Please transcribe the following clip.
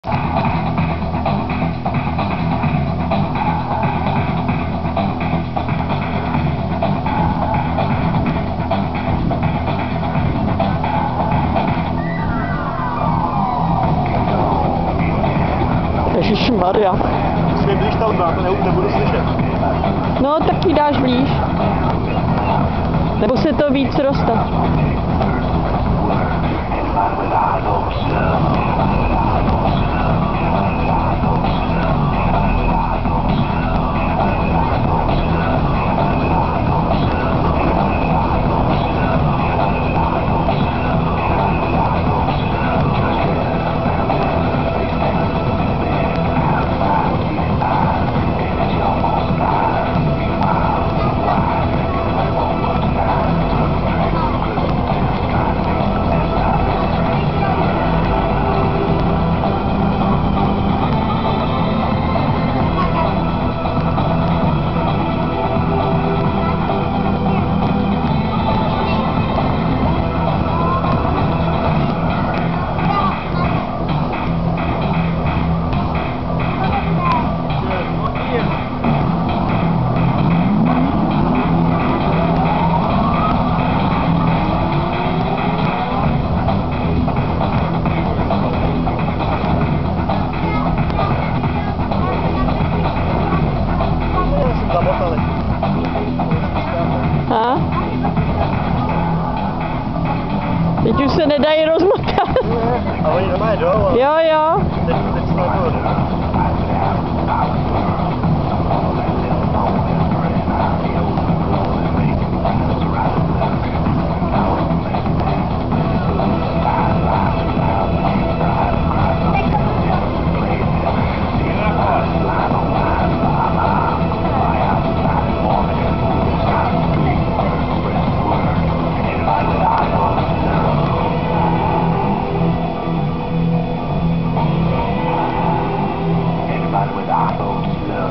Ježišmarja. Musím blíž tam dát, to nebudu slyšet. No, tak ji dáš blíž. Nebo se to víc roste. A? Teď už se nedají rozmotat. A oni doma jedou. Jo, jo. Teď se nahoru. With our hopes, love.